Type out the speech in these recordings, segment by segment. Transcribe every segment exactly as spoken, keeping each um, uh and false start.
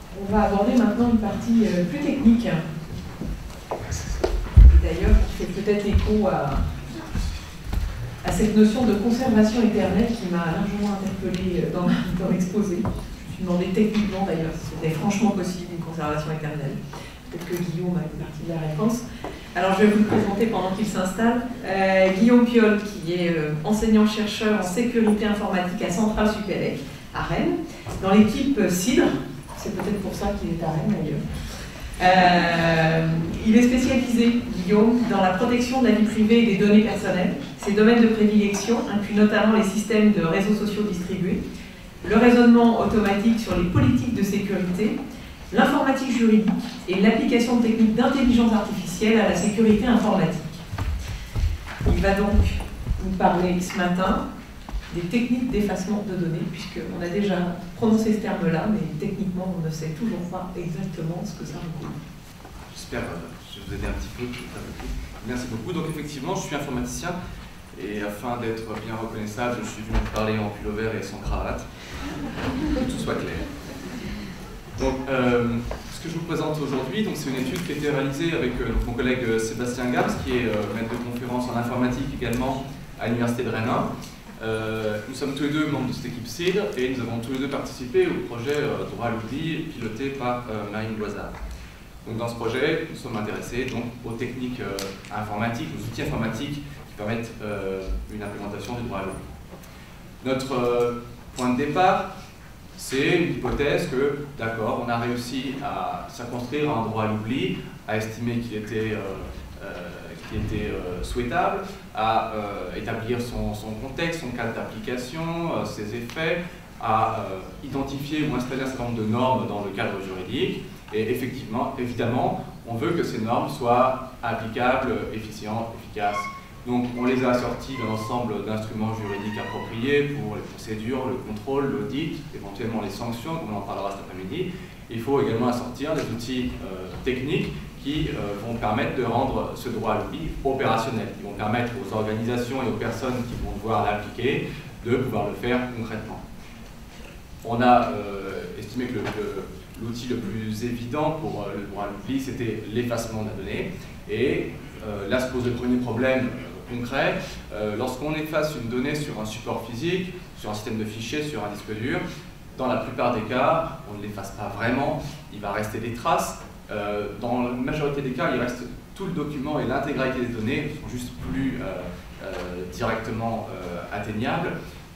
On va aborder maintenant une partie euh, plus technique. Et d'ailleurs, qui fait peut-être écho à, à cette notion de conservation éternelle qui m'a largement interpellée dans, dans l'exposé. Je me suis demandé techniquement d'ailleurs si c'était franchement possible une conservation éternelle. Peut-être que Guillaume a une partie de la réponse. Alors je vais vous le présenter pendant qu'il s'installe. Euh, Guillaume Piolle, qui est euh, enseignant-chercheur en sécurité informatique à Centrale Supélec, à Rennes, dans l'équipe CIDR. C'est peut-être pour ça qu'il est à Rennes d'ailleurs. Euh, il est spécialisé, Guillaume, dans la protection de la vie privée et des données personnelles. Ses domaines de prédilection incluent notamment les systèmes de réseaux sociaux distribués, le raisonnement automatique sur les politiques de sécurité, l'informatique juridique et l'application de techniques d'intelligence artificielle à la sécurité informatique. Il va donc nous parler ce matin des techniques d'effacement de données, puisqu'on a déjà prononcé ce terme-là, mais techniquement, on ne sait toujours pas exactement ce que ça recouvre. J'espère que je vais vous aider un petit peu. Merci beaucoup. Donc effectivement, je suis informaticien, et afin d'être bien reconnaissable, je suis venu vous parler en pullover et sans cravate, que tout soit clair. Donc, euh, ce que je vous présente aujourd'hui, c'est une étude qui a été réalisée avec euh, mon collègue Sébastien Gams, qui est euh, maître de conférence en informatique également à l'Université de Rennes. Euh, nous sommes tous les deux membres de cette équipe CIDR et nous avons tous les deux participé au projet euh, Droit à l'oubli piloté par euh, Marine Loisard. Donc, dans ce projet, nous sommes intéressés donc, aux techniques euh, informatiques, aux outils informatiques qui permettent euh, une implémentation du droit à l'oubli. Notre euh, point de départ, c'est une hypothèse que, d'accord, on a réussi à circonscrire un droit à l'oubli, à estimer qu'il était, euh, euh, qu'il était euh, souhaitable, à euh, établir son, son contexte, son cadre d'application, euh, ses effets, à euh, identifier ou installer un certain nombre de normes dans le cadre juridique. Et effectivement, évidemment, on veut que ces normes soient applicables, efficientes, efficaces. Donc on les a assortis d'un ensemble d'instruments juridiques appropriés pour les procédures, le contrôle, l'audit, éventuellement les sanctions, comme on en parlera cet après-midi. Il faut également assortir des outils euh, techniques qui euh, vont permettre de rendre ce droit à l'oubli opérationnel, qui vont permettre aux organisations et aux personnes qui vont devoir l'appliquer de pouvoir le faire concrètement. On a euh, estimé que l'outil le, le, le plus évident pour euh, le droit à l'oubli, c'était l'effacement de la donnée. Et euh, là se pose le premier problème euh, concret. Euh, Lorsqu'on efface une donnée sur un support physique, sur un système de fichiers, sur un disque dur, dans la plupart des cas, on ne l'efface pas vraiment, il va rester des traces. Euh, dans la majorité des cas, il reste tout le document et l'intégralité des données ne sont juste plus euh, euh, directement euh, atteignables.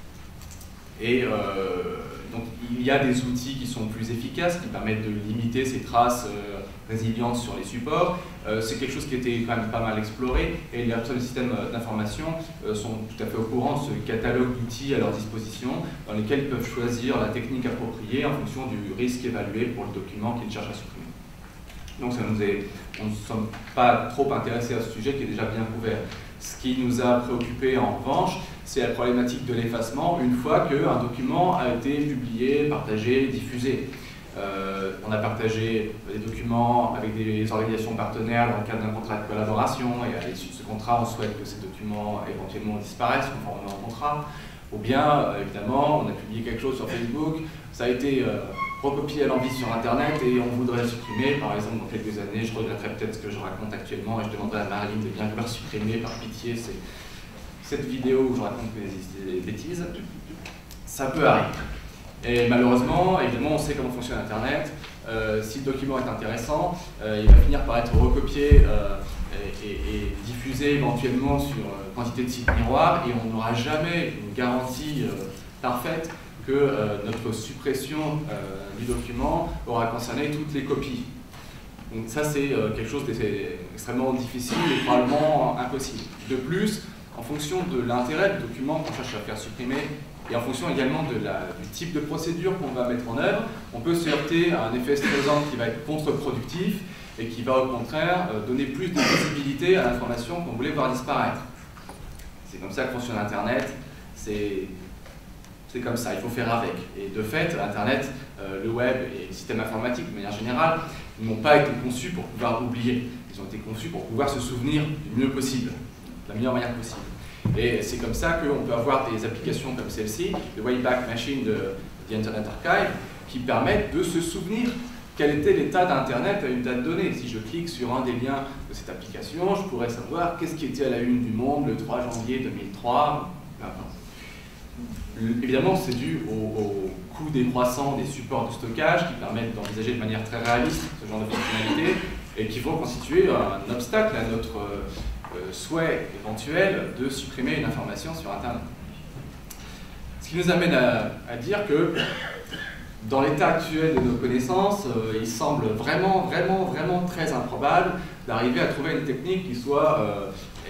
Et euh, donc, il y a des outils qui sont plus efficaces, qui permettent de limiter ces traces euh, résilientes sur les supports. Euh, c'est quelque chose qui était quand même pas mal exploré, et les responsables des systèmes d'information euh, sont tout à fait au courant de ce catalogue d'outils à leur disposition, dans lesquels ils peuvent choisir la technique appropriée en fonction du risque évalué pour le document qu'ils cherchent à supprimer. Donc ça nous est, on ne sommes pas trop intéressés à ce sujet qui est déjà bien couvert. Ce qui nous a préoccupé en revanche, c'est la problématique de l'effacement une fois qu'un document a été publié, partagé, diffusé. Euh, on a partagé des documents avec des organisations partenaires dans le cadre d'un contrat de collaboration, et à l'issue de ce contrat, on souhaite que ces documents éventuellement disparaissent conformément au contrat. Ou bien, euh, évidemment, on a publié quelque chose sur Facebook, ça a été euh, recopié à l'envie sur Internet et on voudrait le supprimer. Par exemple, dans quelques années, je regretterai peut-être ce que je raconte actuellement et je demanderai à Marilyn de bien vouloir supprimer par pitié ces, cette vidéo où je raconte des, des bêtises. Ça peut arriver. Et malheureusement, évidemment, on sait comment fonctionne Internet. Euh, si le document est intéressant, euh, il va finir par être recopié euh, et, et, et diffusé éventuellement sur euh, quantité de sites miroirs, et on n'aura jamais une garantie euh, parfaite que euh, notre suppression euh, du document aura concerné toutes les copies. Donc ça, c'est euh, quelque chose d'extrêmement difficile et probablement impossible. De plus, en fonction de l'intérêt du document qu'on cherche à faire supprimer, et en fonction également de la, du type de procédure qu'on va mettre en œuvre, on peut se heurter à un effet stressant qui va être contre-productif et qui va au contraire euh, donner plus de visibilité à l'information qu'on voulait voir disparaître. C'est comme ça que fonctionne Internet, c'est comme ça, il faut faire avec. Et de fait, Internet, euh, le web et les systèmes informatiques de manière générale n'ont pas été conçus pour pouvoir oublier. Ils ont été conçus pour pouvoir se souvenir du mieux possible, de la meilleure manière possible. Et c'est comme ça qu'on peut avoir des applications comme celle-ci, le Wayback Machine de The Internet Archive, qui permettent de se souvenir quel était l'état d'Internet à une date donnée. Si je clique sur un des liens de cette application, je pourrais savoir qu'est-ce qui était à la une du Monde le trois janvier deux mille trois. Évidemment, c'est dû au, au coût décroissant des supports de stockage qui permettent d'envisager de manière très réaliste ce genre de fonctionnalités et qui vont constituer un obstacle à notre euh, souhait éventuel de supprimer une information sur Internet. Ce qui nous amène à, à dire que dans l'état actuel de nos connaissances, euh, il semble vraiment, vraiment, vraiment très improbable d'arriver à trouver une technique qui soit euh,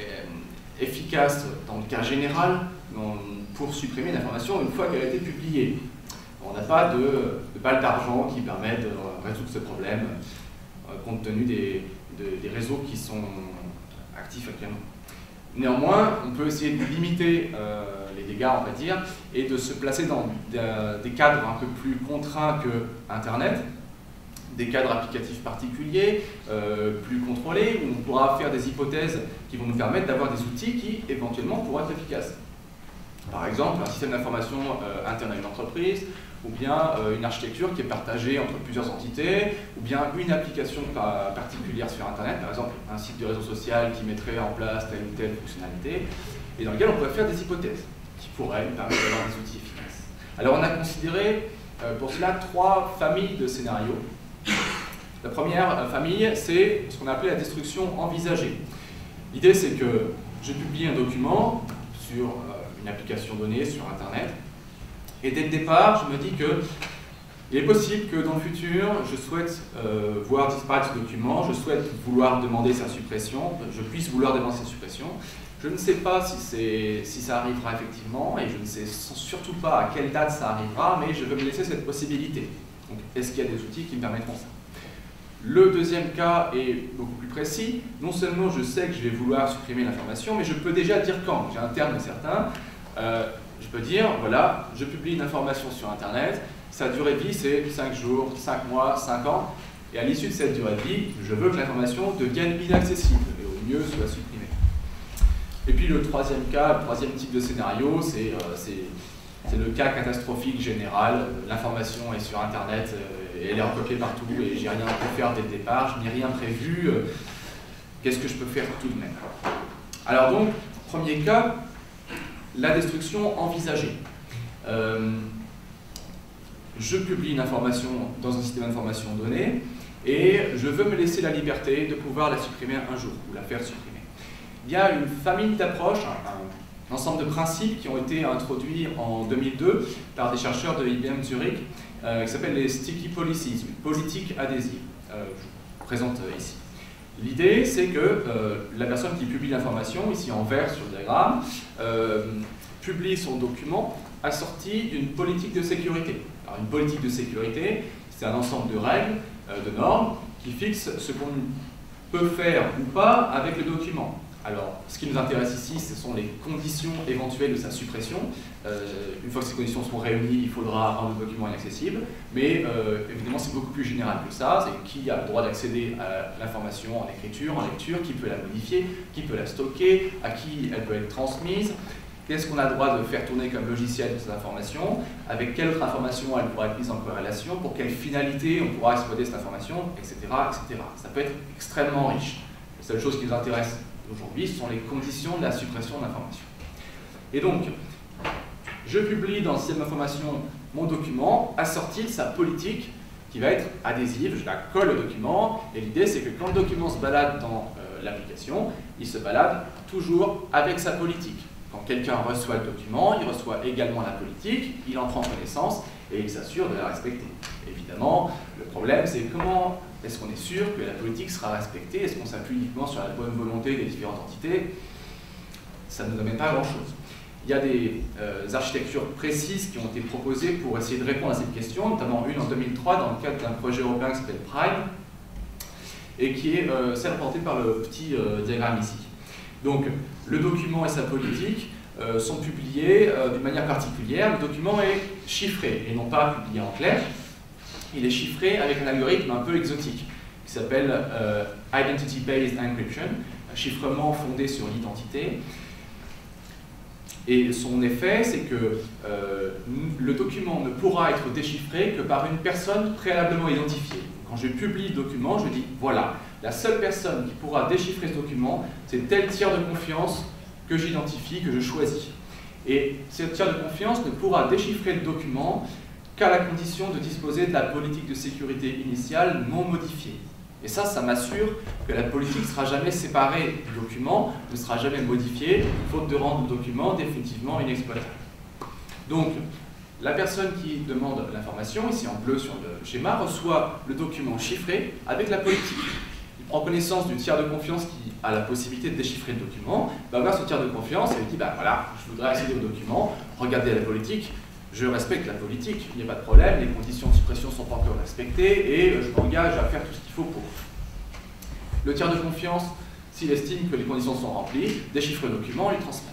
efficace dans le cas général pour supprimer une information une fois qu'elle a été publiée. On n'a pas de, de balle d'argent qui permet de résoudre ce problème euh, compte tenu des, de, des réseaux qui sont actifs actuellement. Néanmoins, on peut essayer de limiter euh, les dégâts, on va dire, et de se placer dans des, des cadres un peu plus contraints que Internet, des cadres applicatifs particuliers, euh, plus contrôlés, où on pourra faire des hypothèses qui vont nous permettre d'avoir des outils qui, éventuellement, pourront être efficaces. Par exemple, un système d'information euh, interne à une entreprise, ou bien euh, une architecture qui est partagée entre plusieurs entités, ou bien une application par particulière sur Internet, par exemple un site de réseau social qui mettrait en place telle ou telle fonctionnalité, et dans lequel on pourrait faire des hypothèses qui pourraient nous permettre d'avoir des outils efficaces. Alors on a considéré euh, pour cela trois familles de scénarios. La première euh, famille, c'est ce qu'on appelait la destruction envisagée. L'idée, c'est que je publie un document sur euh, une application donnée sur Internet, et dès le départ, je me dis que il est possible que dans le futur, je souhaite euh, voir disparaître ce document, je souhaite vouloir demander sa suppression, je puisse vouloir demander sa suppression. Je ne sais pas si, si ça arrivera effectivement, et je ne sais surtout pas à quelle date ça arrivera, mais je veux me laisser cette possibilité. Donc, est-ce qu'il y a des outils qui me permettront ça? Le deuxième cas est beaucoup plus précis. Non seulement je sais que je vais vouloir supprimer l'information, mais je peux déjà dire quand. J'ai un terme certain. Euh, je peux dire, voilà, je publie une information sur Internet, sa durée de vie c'est cinq jours, cinq mois, cinq ans, et à l'issue de cette durée de vie, je veux que l'information devienne inaccessible, et au mieux soit supprimée. Et puis le troisième cas, le troisième type de scénario, c'est euh, le cas catastrophique général. L'information est sur Internet, euh, elle est recopiée partout, et j'ai rien à faire dès le départ, je n'ai rien prévu, euh, qu'est-ce que je peux faire tout de même? Alors donc, premier cas, la destruction envisagée. Euh, je publie une information dans un système d'information donné et je veux me laisser la liberté de pouvoir la supprimer un jour ou la faire supprimer. Il y a une famille d'approches, un, un ensemble de principes qui ont été introduits en deux mille deux par des chercheurs de I B M Zurich euh, qui s'appellent les Sticky Policies, politique adhésive. Euh, je vous présente ici. L'idée, c'est que euh, la personne qui publie l'information, ici en vert sur le diagramme, euh, publie son document assorti d'une politique de sécurité. Alors, une politique de sécurité, c'est un ensemble de règles, euh, de normes, qui fixent ce qu'on peut faire ou pas avec le document. Alors, ce qui nous intéresse ici, ce sont les conditions éventuelles de sa suppression. Euh, une fois que ces conditions sont réunies, il faudra rendre le document inaccessible. Mais euh, évidemment, c'est beaucoup plus général que ça. C'est qui a le droit d'accéder à l'information en écriture, en lecture, qui peut la modifier, qui peut la stocker, à qui elle peut être transmise. Qu'est-ce qu'on a le droit de faire tourner comme logiciel de cette information? Avec quelle autre information elle pourra être mise en corrélation? Pour quelle finalité on pourra exploiter cette information, et cetera, et cetera. Ça peut être extrêmement riche. La seule chose qui nous intéresse aujourd'hui, ce sont les conditions de la suppression de l'information. Et donc, je publie dans le système d'information mon document assorti de sa politique qui va être adhésive. Je la colle au document, et l'idée c'est que quand le document se balade dans euh, l'application, il se balade toujours avec sa politique. Quand quelqu'un reçoit le document, il reçoit également la politique, il en prend connaissance et il s'assure de la respecter. Évidemment, le problème c'est comment est-ce qu'on est sûr que la politique sera respectée? Est-ce qu'on s'appuie uniquement sur la bonne volonté des différentes entités? Ça ne nous amène pas à grand-chose. Il y a des euh, architectures précises qui ont été proposées pour essayer de répondre à cette question, notamment une en deux mille trois dans le cadre d'un projet européen qui s'appelle Prime, et qui est euh, celle représentée par le petit euh, diagramme ici. Donc, le document et sa politique euh, sont publiés euh, d'une manière particulière. Le document est chiffré et non pas publié en clair. Il est chiffré avec un algorithme un peu exotique qui s'appelle euh, Identity-Based Encryption, un chiffrement fondé sur l'identité. Et son effet, c'est que euh, le document ne pourra être déchiffré que par une personne préalablement identifiée. Donc, Quand je publie le document, je dis, voilà, la seule personne qui pourra déchiffrer ce document, c'est tel tiers de confiance que j'identifie, que je choisis. Et ce tiers de confiance ne pourra déchiffrer le document qu'à la condition de disposer de la politique de sécurité initiale non modifiée. Et ça, ça m'assure que la politique ne sera jamais séparée du document, ne sera jamais modifiée, faute de rendre le document définitivement inexploitable. Donc, la personne qui demande l'information, ici en bleu sur le schéma, reçoit le document chiffré avec la politique. Il prend connaissance du tiers de confiance qui a la possibilité de déchiffrer le document, va voir ce tiers de confiance et lui dit, bah voilà, je voudrais accéder au document, regardez la politique, je respecte la politique, il n'y a pas de problème, les conditions de suppression ne sont pas encore respectées et je m'engage à faire tout ce qu'il faut pour. Le tiers de confiance, s'il estime que les conditions sont remplies, déchiffre le document et le transmet.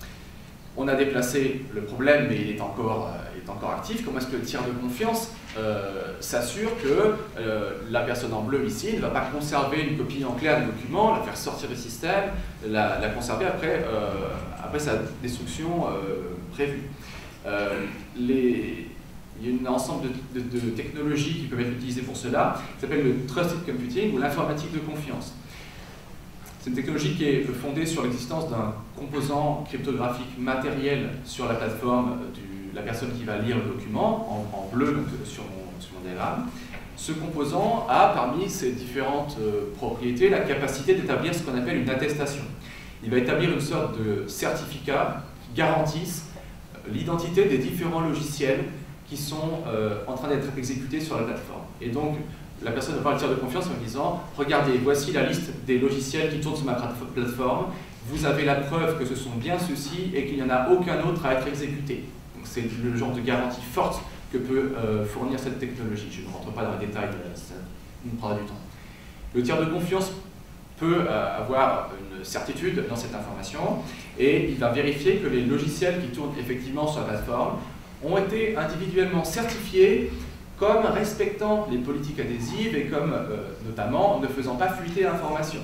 On a déplacé le problème, mais il est encore, euh, il est encore actif. Comment est-ce que le tiers de confiance euh, s'assure que euh, la personne en bleu ici ne va pas conserver une copie en clair du document, la faire sortir du système, la, la conserver après, euh, après sa destruction euh, prévue. Euh, les, il y a un ensemble de, de, de technologies qui peuvent être utilisées pour cela, qui s'appelle le Trusted Computing ou l'informatique de confiance. C'est une technologie qui est fondée sur l'existence d'un composant cryptographique matériel sur la plateforme de la personne qui va lire le document, en, en bleu donc, sur, mon, sur mon diagramme. Ce composant a parmi ses différentes euh, propriétés la capacité d'établir ce qu'on appelle une attestation. Il va établir une sorte de certificat qui garantisse l'identité des différents logiciels qui sont euh, en train d'être exécutés sur la plateforme. Et donc, la personne va avoir le tiers de confiance en disant « Regardez, voici la liste des logiciels qui tournent sur ma plateforme. Vous avez la preuve que ce sont bien ceux-ci et qu'il n'y en a aucun autre à être exécuté. » Donc, c'est le genre de garantie forte que peut euh, fournir cette technologie. Je ne rentre pas dans les détails, ça nous prendra du temps. Le tiers de confiance peut euh, avoir une certitude dans cette information et il va vérifier que les logiciels qui tournent effectivement sur la plateforme ont été individuellement certifiés comme respectant les politiques adhésives et comme euh, notamment ne faisant pas fuiter l'information.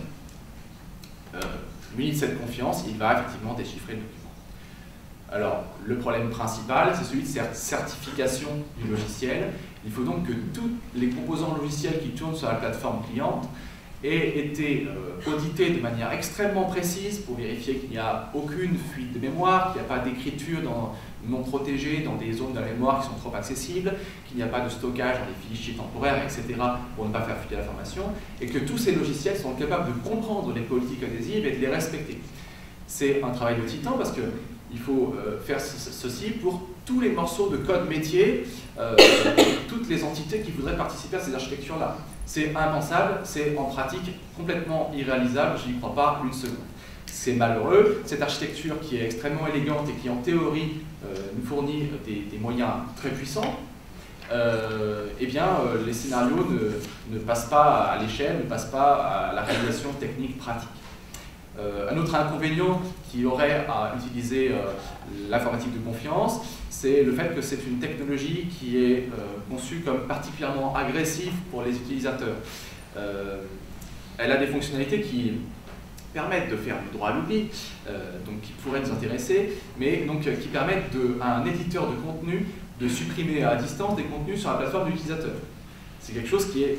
Euh, muni de cette confiance, il va effectivement déchiffrer le document. Alors, le problème principal, c'est celui de cette certification du logiciel. Il faut donc que tous les composants logiciels qui tournent sur la plateforme cliente aient été euh, audités de manière extrêmement précise pour vérifier qu'il n'y a aucune fuite de mémoire, qu'il n'y a pas d'écriture dans non protégés dans des zones de la mémoire qui sont trop accessibles, qu'il n'y a pas de stockage dans des fichiers temporaires, et cetera, pour ne pas faire fuiter l'information, et que tous ces logiciels sont capables de comprendre les politiques adhésives et de les respecter. C'est un travail de titan parce qu'il faut euh, faire ce, ceci pour tous les morceaux de code métier, euh, toutes les entités qui voudraient participer à ces architectures-là. C'est impensable, c'est en pratique complètement irréalisable, je n'y crois pas une seconde. C'est malheureux, cette architecture qui est extrêmement élégante et qui en théorie euh, nous fournit des, des moyens très puissants, euh, eh bien euh, les scénarios ne, ne passent pas à l'échelle, ne passent pas à la réalisation technique pratique. Euh, un autre inconvénient qui aurait à utiliser euh, l'informatique de confiance, c'est le fait que c'est une technologie qui est euh, conçue comme particulièrement agressive pour les utilisateurs. Euh, elle a des fonctionnalités qui permettent de faire du droit à l'oubli, euh, donc qui pourraient nous intéresser, mais donc, qui permettent de, à un éditeur de contenu de supprimer à distance des contenus sur la plateforme de l'utilisateur. C'est quelque chose qui est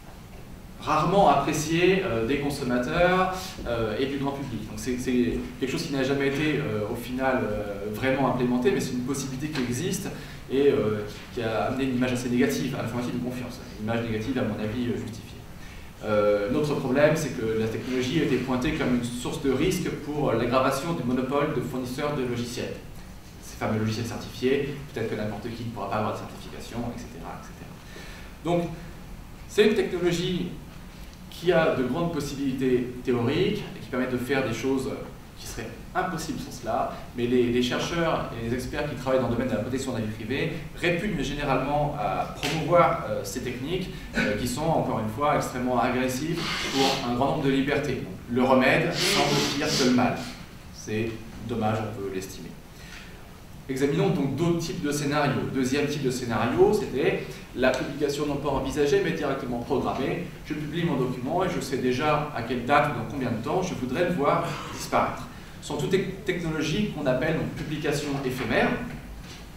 rarement apprécié euh, des consommateurs euh, et du grand public. Donc c'est quelque chose qui n'a jamais été euh, au final euh, vraiment implémenté, mais c'est une possibilité qui existe et euh, qui a amené une image assez négative à l'informatique de confiance. Une image négative, à mon avis, justifiée. Euh, Notre problème, c'est que la technologie a été pointée comme une source de risque pour l'aggravation du monopole de fournisseurs de logiciels. Ces fameux logiciels certifiés, peut-être que n'importe qui ne pourra pas avoir de certification, et cetera, et cetera. Donc, c'est une technologie qui a de grandes possibilités théoriques et qui permettent de faire des choses qui seraient impossibles sans cela, mais les, les chercheurs et les experts qui travaillent dans le domaine de la protection de la vie privée répugnent généralement à promouvoir euh, ces techniques euh, qui sont, encore une fois, extrêmement agressives pour un grand nombre de libertés. Donc, le remède semble pire que le mal. C'est dommage, on peut l'estimer. Examinons donc d'autres types de scénarios. Le deuxième type de scénario, c'était la publication non pas envisagée, mais directement programmée. Je publie mon document et je sais déjà à quelle date ou dans combien de temps je voudrais le voir disparaître. Ce sont toutes les technologies qu'on appelle donc, publication éphémère.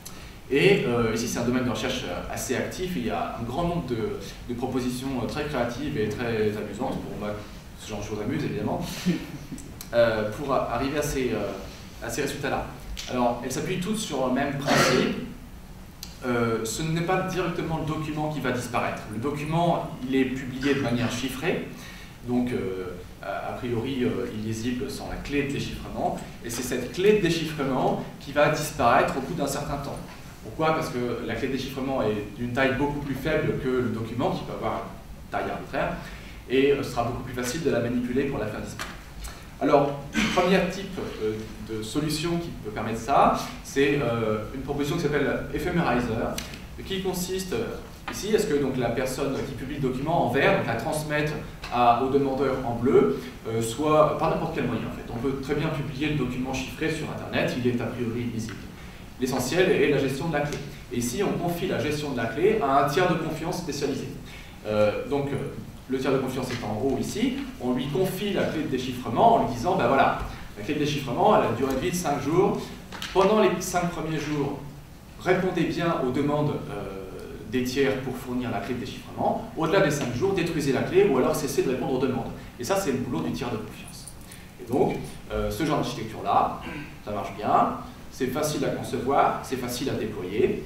Et euh, ici, c'est un domaine de recherche assez actif. Il y a un grand nombre de, de propositions très créatives et très amusantes. Pour moi, ce genre de choses amuse, évidemment, euh, pour arriver à ces, euh, à ces résultats-là. Alors, elles s'appuient toutes sur le même principe. Euh, ce n'est pas directement le document qui va disparaître. Le document, il est publié de manière chiffrée, donc euh, a priori euh, illisible sans la clé de déchiffrement, et c'est cette clé de déchiffrement qui va disparaître au bout d'un certain temps. Pourquoi? Parce que la clé de déchiffrement est d'une taille beaucoup plus faible que le document, qui peut avoir une taille arbitraire, et ce sera beaucoup plus facile de la manipuler pour la faire disparaître. Alors, le premier type euh, de solution qui peut permettre ça, c'est euh, une proposition qui s'appelle Ephemerizer, qui consiste euh, ici à ce que donc, la personne qui publie le document en vert, donc la transmette à, au demandeur en bleu, euh, soit par n'importe quel moyen en fait. On peut très bien publier le document chiffré sur Internet, il est a priori lisible. L'essentiel est la gestion de la clé. Et ici, on confie la gestion de la clé à un tiers de confiance spécialisé. Euh, donc, euh, le tiers de confiance est en haut ici, on lui confie la clé de déchiffrement en lui disant, ben voilà, la clé de déchiffrement, elle a une durée de vie de cinq jours. Pendant les cinq premiers jours, répondez bien aux demandes euh, des tiers pour fournir la clé de déchiffrement. Au-delà des cinq jours, détruisez la clé ou alors cessez de répondre aux demandes. Et ça, c'est le boulot du tiers de confiance. Et donc, euh, ce genre d'architecture-là, ça marche bien, c'est facile à concevoir, c'est facile à déployer.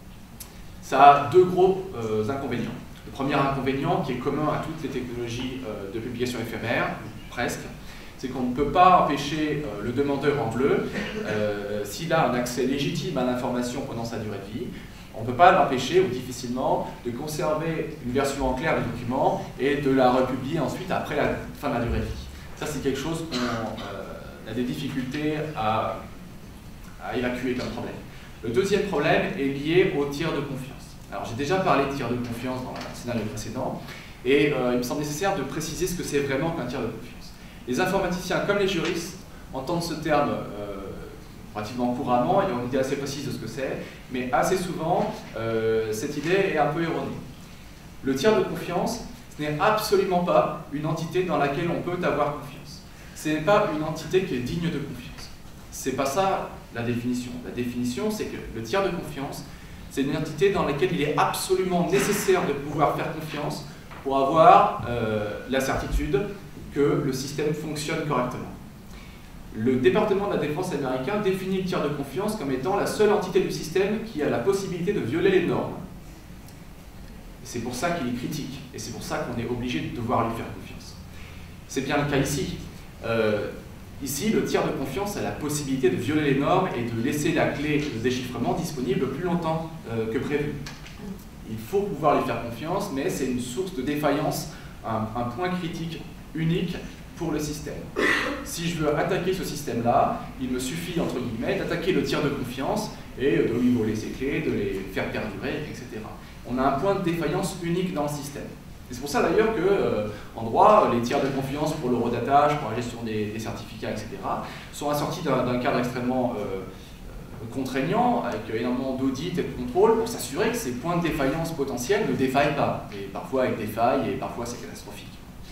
Ça a deux gros euh, inconvénients. Le premier inconvénient, qui est commun à toutes les technologies euh, de publication éphémère, presque, c'est qu'on ne peut pas empêcher euh, le demandeur en bleu, euh, s'il a un accès légitime à l'information pendant sa durée de vie, on ne peut pas l'empêcher, ou difficilement, de conserver une version en clair du document et de la republier ensuite après la fin de la durée de vie. Ça, c'est quelque chose qu'on euh, a des difficultés à, à évacuer comme problème. Le deuxième problème est lié au tiers de confiance. Alors, j'ai déjà parlé de tiers de confiance dans le scénario précédent, et euh, il me semble nécessaire de préciser ce que c'est vraiment qu'un tiers de confiance. Les informaticiens, comme les juristes, entendent ce terme euh, pratiquement couramment, ils ont une idée assez précise de ce que c'est, mais assez souvent, euh, cette idée est un peu erronée. Le tiers de confiance, ce n'est absolument pas une entité dans laquelle on peut avoir confiance. Ce n'est pas une entité qui est digne de confiance. C'est pas ça la définition. La définition, c'est que le tiers de confiance, c'est une entité dans laquelle il est absolument nécessaire de pouvoir faire confiance pour avoir euh, la certitude que le système fonctionne correctement. Le département de la défense américain définit le tiers de confiance comme étant la seule entité du système qui a la possibilité de violer les normes. C'est pour ça qu'il est critique, et c'est pour ça qu'on est obligé de devoir lui faire confiance. C'est bien le cas ici. Euh, Ici, le tiers de confiance a la possibilité de violer les normes et de laisser la clé de déchiffrement disponible plus longtemps euh, que prévu. Il faut pouvoir lui faire confiance, mais c'est une source de défaillance, un, un point critique unique pour le système. Si je veux attaquer ce système-là, il me suffit, entre guillemets, d'attaquer le tiers de confiance et de lui voler ses clés, de les faire perdurer, et cetera. On a un point de défaillance unique dans le système. C'est pour ça d'ailleurs qu'en euh, droit, les tiers de confiance pour l'eurodatage, pour la gestion des, des certificats, et cetera, sont assortis d'un cadre extrêmement euh, contraignant, avec énormément d'audits et de contrôle, pour s'assurer que ces points de défaillance potentiels ne défaillent pas. Et parfois avec des failles, et parfois c'est catastrophique.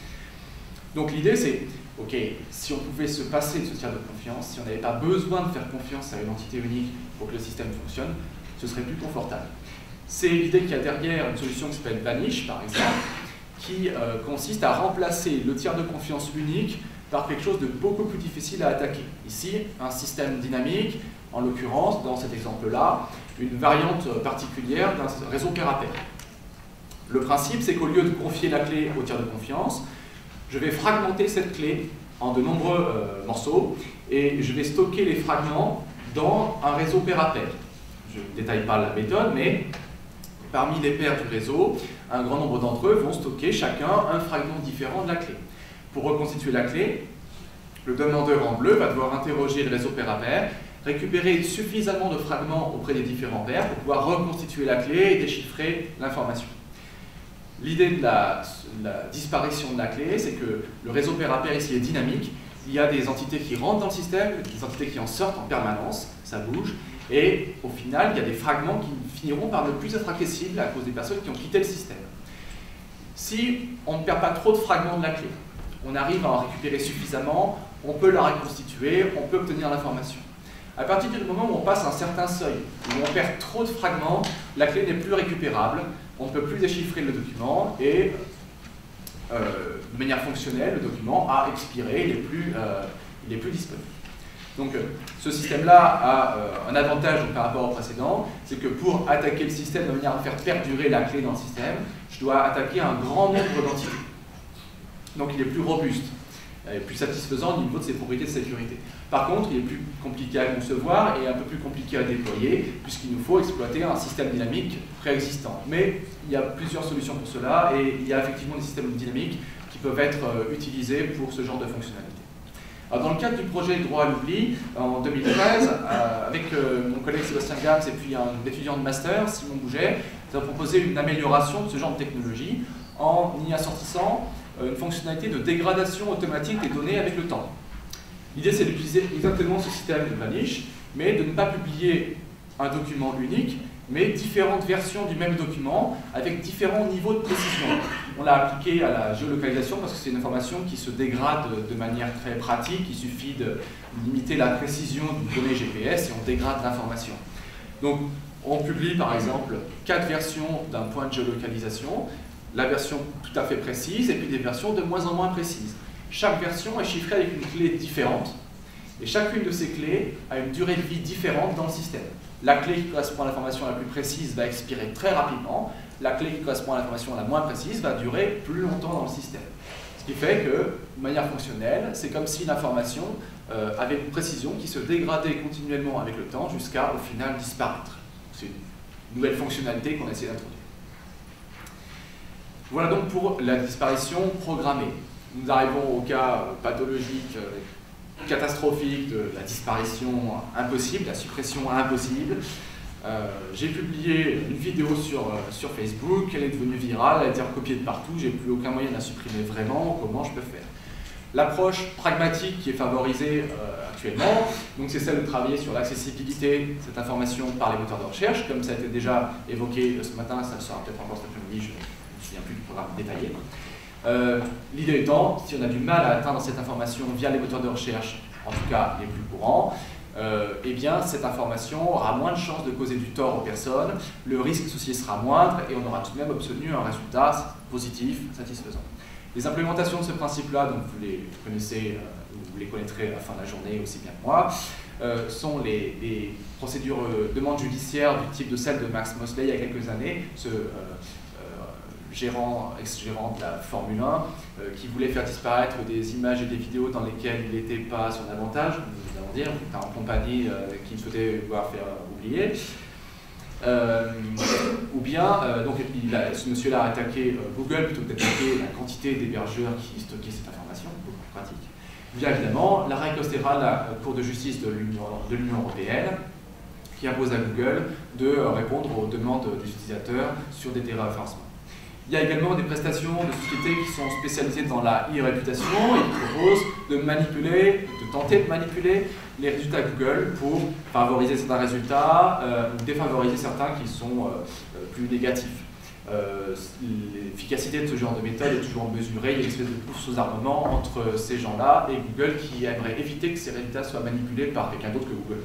Donc l'idée c'est, ok, si on pouvait se passer de ce tiers de confiance, si on n'avait pas besoin de faire confiance à une entité unique pour que le système fonctionne, ce serait plus confortable. C'est l'idée qu'il y a derrière une solution qui s'appelle Vanish, par exemple, qui euh, consiste à remplacer le tiers de confiance unique par quelque chose de beaucoup plus difficile à attaquer. Ici, un système dynamique, en l'occurrence, dans cet exemple-là, une variante particulière d'un réseau pair à pair. Le principe, c'est qu'au lieu de confier la clé au tiers de confiance, je vais fragmenter cette clé en de nombreux euh, morceaux et je vais stocker les fragments dans un réseau pair à pair. Je ne détaille pas la méthode, mais parmi les paires du réseau, un grand nombre d'entre eux vont stocker chacun un fragment différent de la clé. Pour reconstituer la clé, le demandeur en bleu va devoir interroger le réseau pair à pair, récupérer suffisamment de fragments auprès des différents pairs pour pouvoir reconstituer la clé et déchiffrer l'information. L'idée de la, la disparition de la clé, c'est que le réseau pair à pair ici est dynamique. Il y a des entités qui rentrent dans le système, des entités qui en sortent en permanence, ça bouge. Et au final, il y a des fragments qui finiront par ne plus être accessibles à cause des personnes qui ont quitté le système. Si on ne perd pas trop de fragments de la clé, on arrive à en récupérer suffisamment, on peut la reconstituer, on peut obtenir l'information. À partir du moment où on passe un certain seuil, où on perd trop de fragments, la clé n'est plus récupérable, on ne peut plus déchiffrer le document et euh, de manière fonctionnelle, le document a expiré, il n'est plus, euh, il est plus disponible. Donc euh, ce système-là a euh, un avantage par rapport au précédent, c'est que pour attaquer le système de manière à faire perdurer la clé dans le système, je dois attaquer un grand nombre d'entités. Donc il est plus robuste, et plus satisfaisant au niveau de ses propriétés de sécurité. Par contre, il est plus compliqué à concevoir et un peu plus compliqué à déployer, puisqu'il nous faut exploiter un système dynamique préexistant. Mais il y a plusieurs solutions pour cela, et il y a effectivement des systèmes dynamiques qui peuvent être euh, utilisés pour ce genre de fonctionnalité. Alors, dans le cadre du projet Droit à l'oubli, en deux mille treize, euh, avec euh, mon collègue Sébastien Gams et puis un étudiant de master, Simon Bouget, nous avons proposé une amélioration de ce genre de technologie en y assortissant une fonctionnalité de dégradation automatique des données avec le temps. L'idée, c'est d'utiliser exactement ce système de Vanish, mais de ne pas publier un document unique, mais différentes versions du même document avec différents niveaux de précision. On l'a appliqué à la géolocalisation parce que c'est une information qui se dégrade de manière très pratique. Il suffit de limiter la précision d'une donnée G P S et on dégrade l'information. Donc, on publie par exemple quatre versions d'un point de géolocalisation, la version tout à fait précise et puis des versions de moins en moins précises. Chaque version est chiffrée avec une clé différente et chacune de ces clés a une durée de vie différente dans le système. La clé qui correspond à l'information la plus précise va expirer très rapidement, la clé qui correspond à l'information la moins précise va durer plus longtemps dans le système. Ce qui fait que, de manière fonctionnelle, c'est comme si l'information euh, avait une précision qui se dégradait continuellement avec le temps jusqu'à, au final, disparaître. C'est une nouvelle fonctionnalité qu'on a essayé d'introduire. Voilà donc pour la disparition programmée. Nous arrivons au cas pathologique, euh, catastrophique de la disparition impossible, la suppression impossible. Euh, J'ai publié une vidéo sur, euh, sur Facebook, elle est devenue virale, elle a été recopiée de partout, j'ai plus aucun moyen de la supprimer vraiment, comment je peux faire? L'approche pragmatique qui est favorisée euh, actuellement, donc c'est celle de travailler sur l'accessibilité de cette information par les moteurs de recherche, comme ça a été déjà évoqué ce matin, ça le sera peut-être encore cet après-midi, je ne me souviens plus du programme détaillé. Euh, L'idée étant, si on a du mal à atteindre cette information via les moteurs de recherche, en tout cas les plus courants, euh, eh bien cette information aura moins de chances de causer du tort aux personnes, le risque associé sera moindre et on aura tout de même obtenu un résultat positif, satisfaisant. Les implémentations de ce principe-là, donc vous les connaissez, euh, vous les connaîtrez à la fin de la journée aussi bien que moi, euh, sont les, les procédures euh, demandes judiciaires du type de celle de Max Mosley il y a quelques années, ce euh, gérant, ex-gérant de la Formule un, euh, qui voulait faire disparaître des images et des vidéos dans lesquelles il n'était pas à son avantage, nous allons dire, en compagnie euh, qu'il souhaitait voir faire oublier. Euh, ou bien, euh, donc, il a, ce monsieur-là a attaqué euh, Google plutôt que d'attaquer la quantité d'hébergeurs qui stockaient cette information, beaucoup plus pratique. Bien évidemment, l'arrêt Costera, la Cour de justice de l'Union européenne, qui impose à Google de euh, répondre aux demandes des utilisateurs sur des déréférencements. Il y a également des prestations de sociétés qui sont spécialisées dans la e-réputation et qui proposent de manipuler, de tenter de manipuler les résultats Google pour favoriser certains résultats euh, ou défavoriser certains qui sont euh, plus négatifs. Euh, L'efficacité de ce genre de méthode est toujours mesurée, il y a une espèce de course aux armements entre ces gens-là et Google qui aimerait éviter que ces résultats soient manipulés par quelqu'un d'autre que Google.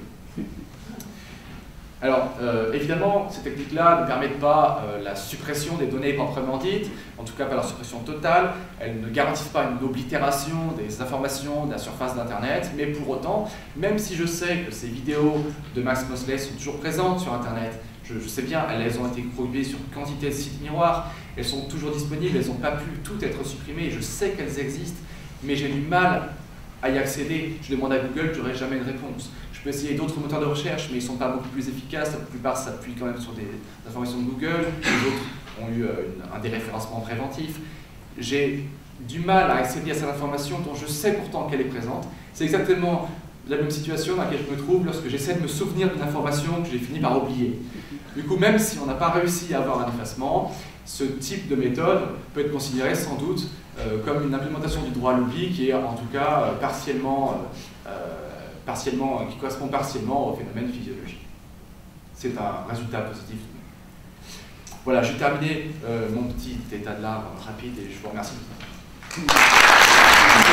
Alors, euh, évidemment, ces techniques-là ne permettent pas euh, la suppression des données proprement dites, en tout cas pas leur suppression totale. Elles ne garantissent pas une oblitération des informations de la surface d'Internet, mais pour autant, même si je sais que ces vidéos de Max Mosley sont toujours présentes sur Internet, je, je sais bien, elles ont été produites sur une quantité de sites miroirs, elles sont toujours disponibles, elles n'ont pas pu toutes être supprimées, je sais qu'elles existent, mais j'ai du mal à y accéder. Je demande à Google, je n'aurai jamais une réponse. Je peux essayer d'autres moteurs de recherche, mais ils ne sont pas beaucoup plus efficaces. La plupart s'appuient quand même sur des informations de Google. Les autres ont eu une, un déréférencement préventif. J'ai du mal à accéder à cette information dont je sais pourtant qu'elle est présente. C'est exactement la même situation dans laquelle je me trouve lorsque j'essaie de me souvenir d'une information que j'ai fini par oublier. Du coup, même si on n'a pas réussi à avoir un effacement, ce type de méthode peut être considéré sans doute euh, comme une implémentation du droit à l'oubli qui est en tout cas euh, partiellement euh, partiellement, qui correspond partiellement au phénomène physiologique. C'est un résultat positif. Voilà, j'ai terminé euh, mon petit état de l'art rapide et je vous remercie.